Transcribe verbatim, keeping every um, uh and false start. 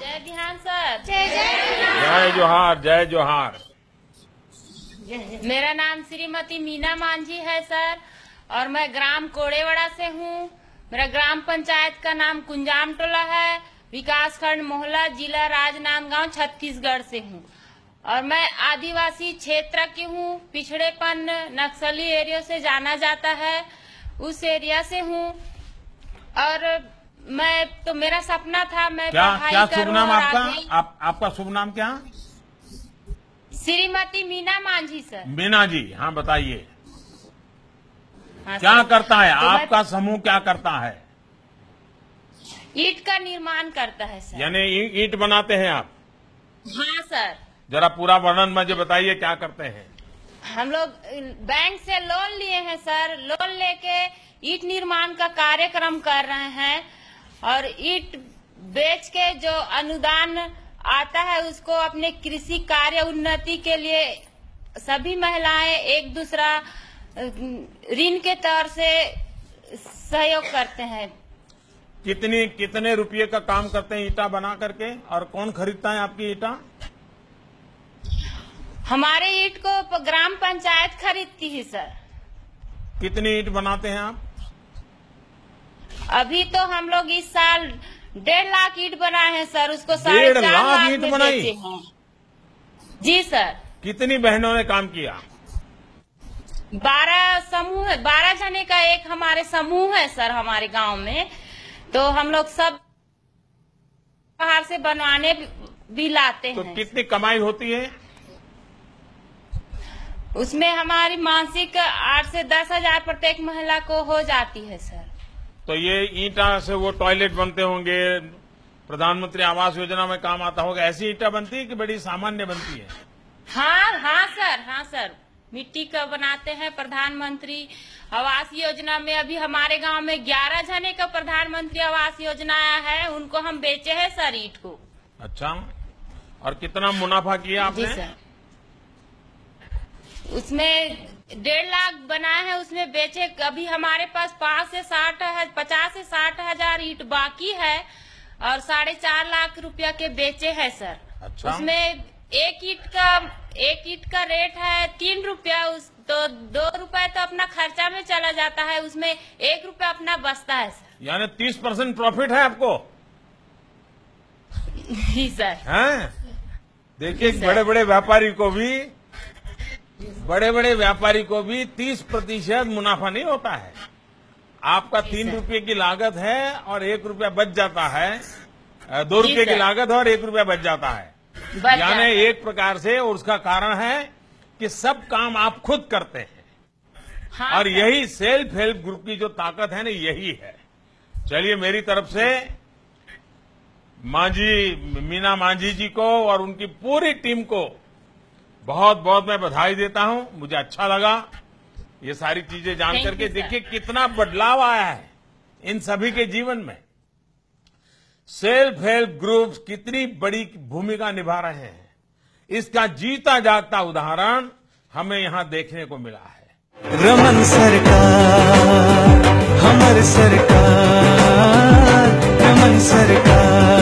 जय बिहान सर। जय जय जय जोहार, जय जोहार। मेरा नाम श्रीमती मीना मांझी है सर, और मैं ग्राम कोड़ेवाड़ा से हूँ। मेरा ग्राम पंचायत का नाम कुंजाम टोला है, विकास खंड मोहला, जिला राजनांदगांव, छत्तीसगढ़ से हूँ। और मैं आदिवासी क्षेत्र की हूँ, पिछड़ेपन नक्सली एरिया से जाना जाता है, उस एरिया से हूँ। और मैं तो मेरा सपना था मैं क्या पढ़ाई क्या शुभ करूं नाम और आपका? आगे- आप, आपका शुभ नाम क्या? श्रीमती मीना मांझी सर। मीना जी, हाँ बताइए हाँ, क्या सर। करता है तो मैं आपका समूह, क्या करता है? ईंट का निर्माण करता है सर। यानी ई- ईंट बनाते हैं आप? हाँ सर। जरा पूरा वर्णन मुझे बताइए क्या करते हैं। हम लोग बैंक से लोन लिए हैं सर, लोन लेके ईंट निर्माण का कार्यक्रम कर रहे हैं, और ईंट बेच के जो अनुदान आता है उसको अपने कृषि कार्य उन्नति के लिए सभी महिलाएं एक दूसरा ऋण के तौर से सहयोग करते हैं। कितनी कितने रुपये का काम करते हैं ईंटा बना करके, और कौन खरीदता है आपकी ईंटा? हमारे ईंट को ग्राम पंचायत खरीदती है सर। कितनी ईंट बनाते हैं आप? अभी तो हम लोग इस साल डेढ़ लाख ईंट बनाए हैं सर, उसको साढ़े डेढ़ चार लाख लाख ईंट में बनाई? बेचे हैं। जी सर। कितनी बहनों ने काम किया? बारह समूह है, बारह जने का एक हमारे समूह है सर हमारे गांव में। तो हम लोग सब बाहर से बनवाने भी लाते तो हैं। कितनी कमाई होती है? उसमें हमारी मासिक आठ से दस हजार प्रत्येक महिला को हो जाती है सर। तो ये ईंटा से वो टॉयलेट बनते होंगे, प्रधानमंत्री आवास योजना में काम आता होगा, ऐसी ईंटा बनती है कि बड़ी सामान्य बनती है? हाँ हाँ सर, हाँ सर, मिट्टी का बनाते हैं। प्रधानमंत्री आवास योजना में अभी हमारे गांव में ग्यारह जने का प्रधानमंत्री आवास योजना आया है, उनको हम बेचे हैं सर ईंट को। अच्छा, और कितना मुनाफा किया जी आपने? सर। उसमें डेढ़ लाख बनाए हैं, उसमें बेचे अभी हमारे पास पाँच से साठ पचास से साठ हजार ईंट बाकी है, और साढ़े चार लाख रुपया के बेचे हैं सर। अच्छा। उसमें एक ईंट का एक ईंट का रेट है तीन रुपया, उस तो दो रुपए तो अपना खर्चा में चला जाता है, उसमें एक रुपया अपना बचता है सर। यानी तीस परसेंट प्रॉफिट है आपको? जी सर। हैं? देखिए, बड़े बड़े व्यापारी को भी बड़े बड़े व्यापारी को भी तीस प्रतिशत मुनाफा नहीं होता है। आपका तीन रुपये की लागत है और एक रुपया बच जाता है, दो रुपये की लागत है और एक रुपया बच जाता है। यानी एक प्रकार से, और उसका कारण है कि सब काम आप खुद करते हैं। हाँ और सर। यही सेल्फ हेल्प ग्रुप की जो ताकत है ना, यही है। चलिए, मेरी तरफ से मांझी मीना मांझी जी को और उनकी पूरी टीम को बहुत बहुत मैं बधाई देता हूं। मुझे अच्छा लगा ये सारी चीजें जान Thank करके। you, sir. देखिए कितना बदलाव आया है इन सभी के जीवन में। सेल्फ हेल्प ग्रुप्स कितनी बड़ी भूमिका निभा रहे हैं, इसका जीता जागता उदाहरण हमें यहां देखने को मिला है। रमन सरकार, हमर सरकार, रमन सरकार।